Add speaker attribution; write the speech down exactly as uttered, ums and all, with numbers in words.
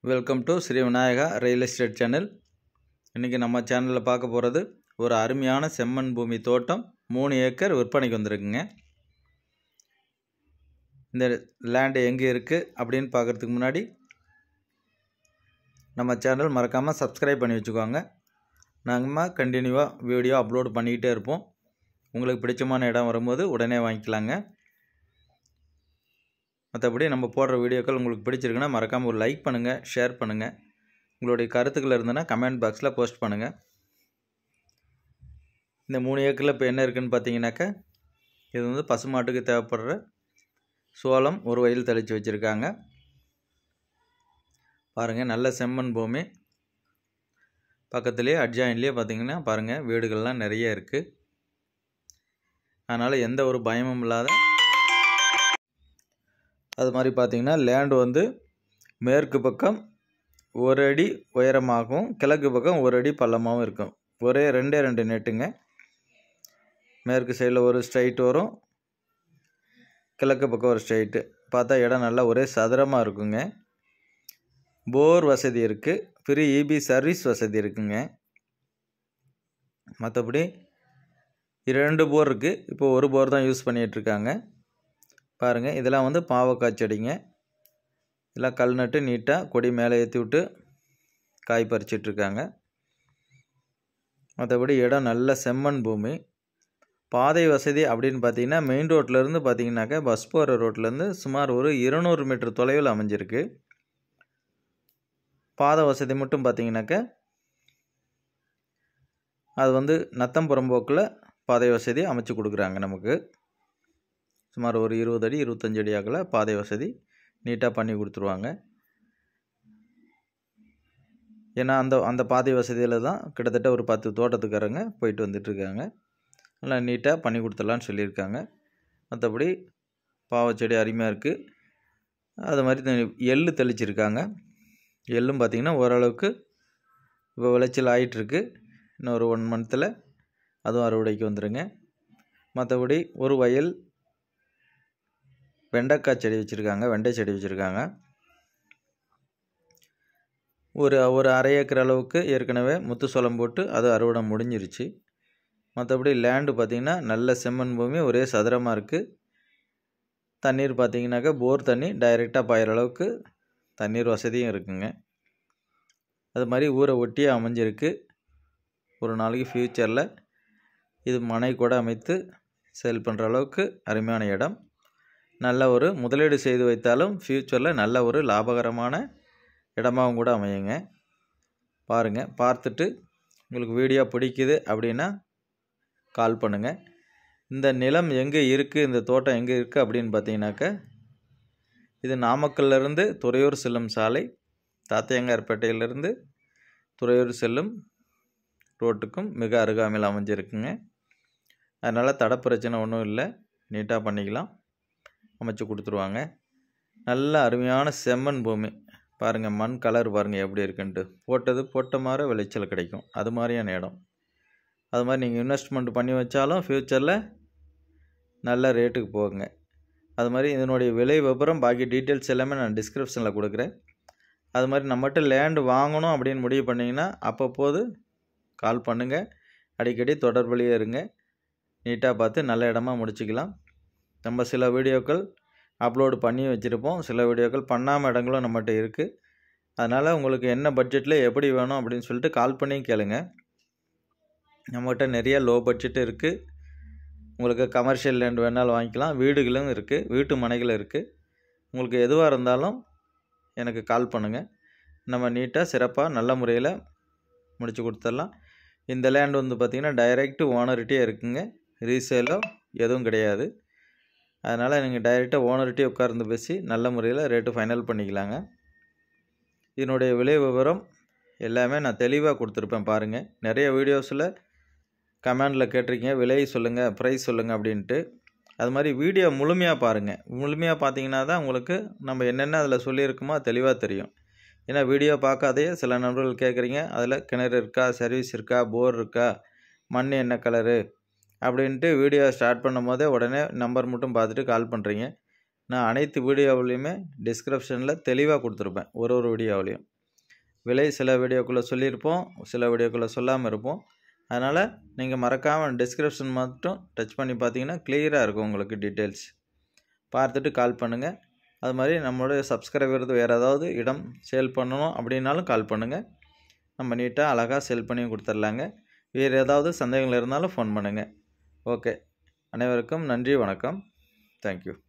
Speaker 1: Welcome to Shri Vinayaka real estate channel. இன்றைக்கி நம்ம சேனலில் பார்க்க போகிறது ஒரு அருமையான செம்மண் பூமி தோட்டம் மூணு ஏக்கர் விற்பனைக்கு வந்திருக்குங்க. இந்த லேண்டு எங்கே இருக்குது அப்படின்னு பார்க்குறதுக்கு முன்னாடி நம்ம சேனல் மறக்காமல் சப்ஸ்கிரைப் பண்ணி வச்சுக்கோங்க. நாங்கள் கண்டினியூவாக வீடியோ அப்லோட் பண்ணிக்கிட்டே இருப்போம். உங்களுக்கு பிடிச்சமான இடம் வரும்போது உடனே வாங்கிக்கலாங்க. மற்றபடி நம்ம போடுற வீடியோக்கள் உங்களுக்கு பிடிச்சிருக்குன்னா மறக்காமல் ஒரு லைக் பண்ணுங்கள், ஷேர் பண்ணுங்கள். உங்களுடைய கருத்துக்கள் இருந்ததுன்னா கமெண்ட் பாக்ஸில் போஸ்ட் பண்ணுங்கள். இந்த மூணு ஏக்கரில் இப்போ என்ன இருக்குதுன்னு பார்த்தீங்கன்னாக்கா, இது வந்து பசுமாட்டுக்கு தேவைப்படுற சோளம் ஒரு வயல் தெளித்து வச்சுருக்காங்க. பாருங்கள், நல்ல செம்மண் பூமி. பக்கத்துலேயே அட்ஜாயின்லேயே பார்த்தீங்கன்னா பாருங்கள் வீடுகள்லாம் நிறைய இருக்குது. அதனால் எந்த ஒரு பயமும் இல்லாத அது மாதிரி பார்த்திங்கன்னா லேண்டு வந்து மேற்கு பக்கம் ஒரு அடி உயரமாகவும் கிழக்கு பக்கம் ஒரு அடி பள்ளமாகவும் இருக்கும். ஒரே ரெண்டே ரெண்டு நெட்டுங்க. மேற்கு சைடில் ஒரு ஸ்ட்ரைட் வரும், கிழக்கு பக்கம் ஒரு ஸ்ட்ரைட்டு. பார்த்தா இடம் நல்லா ஒரே சதுரமாக இருக்குங்க. போர் வசதி இருக்குது, ஃப்ரீ இபி சர்வீஸ் வசதி இருக்குங்க. மற்றபடி இரண்டு போர் இருக்குது, இப்போ ஒரு போர் தான் யூஸ் பண்ணிகிட்ருக்காங்க. பாருங்கள், இதெல்லாம் வந்து பாவக்காய் செடிங்க. இதெல்லாம் கல் நட்டு நீட்டாக கொடி மேலே ஏற்றி விட்டு காய் பறிச்சிட்ருக்காங்க. மற்றபடி இடம் நல்ல செம்மண் பூமி. பாதை வசதி அப்படின்னு பார்த்தீங்கன்னா மெயின் ரோட்லேருந்து பார்த்தீங்கன்னாக்கா பஸ் போகிற ரோட்லேருந்து சுமார் ஒரு இருநூறு மீட்டர் தொலைவில் அமைஞ்சிருக்கு. பாதை வசதி மட்டும் பார்த்தீங்கன்னாக்கா அது வந்து நத்தம் புறம்போக்கில் பாதை வசதி அமைச்சு கொடுக்குறாங்க. நமக்கு சுமார் ஒரு இருபது அடி இருபத்தஞ்சு அடி ஆகல பாதை வசதி நீட்டாக பண்ணி கொடுத்துருவாங்க. ஏன்னா அந்த அந்த பாதை வசதியில் தான் கிட்டத்தட்ட ஒரு பத்து தோட்டத்துக்காரங்க போயிட்டு வந்துட்டுருக்காங்க. நல்லா நீட்டாக பண்ணி கொடுத்துடலான்னு சொல்லியிருக்காங்க. மற்றபடி பாவச்செடி அருமையாக இருக்குது. அது மாதிரி எள்ளு தெளிச்சிருக்காங்க. எள்ளும் பார்த்திங்கன்னா ஓரளவுக்கு இப்போ விளைச்சல் ஆகிட்டுருக்கு. இன்னும் ஒரு ஒன் மந்த்தில் அதுவும் அறுவடைக்கு வந்துடுங்க. மற்றபடி ஒரு வயல் வெண்டைக்காய் செடி வச்சுருக்காங்க, வெண்டை செடி வச்சுருக்காங்க. ஒரு ஒரு அரை ஏக்கர் அளவுக்கு ஏற்கனவே முத்து சோளம் போட்டு அது அறுவடை முடிஞ்சிருச்சு. மற்றபடி லேண்டு பார்த்திங்கன்னா நல்ல செம்மண் பூமி, ஒரே சதுரமாக இருக்குது. தண்ணீர் பார்த்திங்கனாக்கா போர் தண்ணி டைரெக்டாக பாயிற அளவுக்கு தண்ணீர் வசதியும் இருக்குங்க. அது மாதிரி ஊரை ஒட்டியே அமைஞ்சிருக்கு. ஒரு நாளைக்கு ஃப்யூச்சரில் இது மனை கூட அமைத்து சேல் பண்ணுற அளவுக்கு அருமையான இடம். நல்ல ஒரு முதலீடு செய்து வைத்தாலும் ஃப்யூச்சரில் நல்ல ஒரு லாபகரமான இடமாகவும் கூட அமையுங்க. பாருங்கள், பார்த்துட்டு உங்களுக்கு வீடியோ பிடிக்குது அப்படின்னா கால் பண்ணுங்கள். இந்த நிலம் எங்கே இருக்குது, இந்த தோட்டம் எங்கே இருக்குது அப்படின்னு பார்த்தீங்கன்னாக்கா, இது நாமக்கல்லிருந்து துறையூர் செல்லும் சாலை, தாத்தையங்கார்பேட்டையிலிருந்து துறையூர் செல்லும் ரோட்டுக்கும் மிக அருகாமையில் அமைஞ்சிருக்குங்க. அதனால் தடை பிரச்சனை ஒன்றும் இல்லை, நீட்டாக பண்ணிக்கலாம், அமைச்சு கொடுத்துருவாங்க. நல்ல அருமையான செம்மண் பூமி. பாருங்கள், மண் கலர் பாருங்கள் எப்படி இருக்குன்ட்டு. போட்டது போட்ட மாதிரி விளைச்சல் கிடைக்கும், அது மாதிரியான இடம். அது மாதிரி நீங்கள் இன்வெஸ்ட்மெண்ட் பண்ணி வச்சாலும் ஃப்யூச்சரில் நல்ல ரேட்டுக்கு போகுங்க. அது மாதிரி இதனுடைய விலை விவரம் பாக்கி டீட்டெயில்ஸ் எல்லாமே நான் டிஸ்கிரிப்ஷனில் கொடுக்குறேன். அது மாதிரி நம்மகிட்ட லேண்டு வாங்கணும் அப்படின்னு முடிவு பண்ணிங்கன்னா அப்பப்போது கால் பண்ணுங்கள். அடிக்கடி தொடர்புலையே இருங்க. நீட்டாக பார்த்து நல்ல இடமா முடிச்சுக்கலாம். நம்ம சில வீடியோக்கள் அப்லோடு பண்ணி வச்சுருப்போம், சில வீடியோக்கள் பண்ணாமல் இடங்களும் நம்மகிட்ட இருக்குது. அதனால் உங்களுக்கு என்ன பட்ஜெட்டில் எப்படி வேணும் அப்படின்னு சொல்லிட்டு கால் பண்ணி கேளுங்க. நம்மகிட்ட நிறைய லோ பட்ஜெட்டு இருக்குது. உங்களுக்கு கமர்ஷியல் லேண்ட் வேணாலும் வாங்கிக்கலாம், வீடுகளும் இருக்குது, வீட்டு மனைகளும் இருக்குது. உங்களுக்கு எதுவாக இருந்தாலும் எனக்கு கால் பண்ணுங்கள். நம்ம நீட்டாக சிறப்பாக நல்ல முறையில் முடித்து கொடுத்துடலாம். இந்த லேண்ட் வந்து பார்த்திங்கன்னா டைரெக்ட் ஓனர்கிட்டே இருக்குங்க, ரீசேலோ எதுவும் கிடையாது. அதனால் நீங்கள் டைரெக்டாக ஓனர்கிட்டே உட்கார்ந்து பேசி நல்ல முறையில் ரேட்டு ஃபைனல் பண்ணிக்கலாங்க. இதனுடைய விலை விவரம் எல்லாமே நான் தெளிவாக கொடுத்துருப்பேன். பாருங்கள், நிறைய வீடியோஸில் கமெண்டில் கேட்டிருக்கீங்க விலை சொல்லுங்கள், ப்ரைஸ் சொல்லுங்கள் அப்படின்ட்டு. அது மாதிரி வீடியோ முழுமையாக பாருங்கள். முழுமையாக பார்த்தீங்கன்னா தான் உங்களுக்கு நம்ம என்னென்ன அதில் சொல்லியிருக்கோமோ தெளிவாக தெரியும். ஏன்னா வீடியோ பார்க்காதே சில நண்பர்கள் கேட்குறீங்க, அதில் கிணறு இருக்கா, சர்வீஸ் இருக்கா, போர் இருக்கா, மண் என்ன கலரு அப்படின்ட்டு வீடியோ ஸ்டார்ட் பண்ணும் போதே உடனே நம்பர் மட்டும் பார்த்துட்டு கால் பண்ணுறீங்க. நான் அனைத்து வீடியோவிலையுமே டிஸ்கிரிப்ஷனில் தெளிவாக கொடுத்துருப்பேன், ஒரு ஒரு வீடியோவிலையும். விலை சில வீடியோக்குள்ளே சொல்லியிருப்போம், சில வீடியோக்குள்ளே சொல்லாமல் இருப்போம். அதனால் நீங்கள் மறக்காமல் டிஸ்கிரிப்ஷன் மட்டும் டச் பண்ணி பார்த்தீங்கன்னா கிளியராக இருக்கும் உங்களுக்கு டீட்டெயில்ஸ். பார்த்துட்டு கால் பண்ணுங்கள். அது மாதிரி நம்மளுடைய சப்ஸ்கிரைபர் வேறு ஏதாவது இடம் சேல் பண்ணணும் அப்படின்னாலும் கால் பண்ணுங்கள். நம்ம நீட்டாக அழகாக சேல் பண்ணி கொடுத்துர்லாங்க. வேறு ஏதாவது சந்தேகங்கள் இருந்தாலும் ஃபோன் பண்ணுங்கள். ஓகே, அனைவருக்கும் நன்றி, வணக்கம். தேங்க்யூ.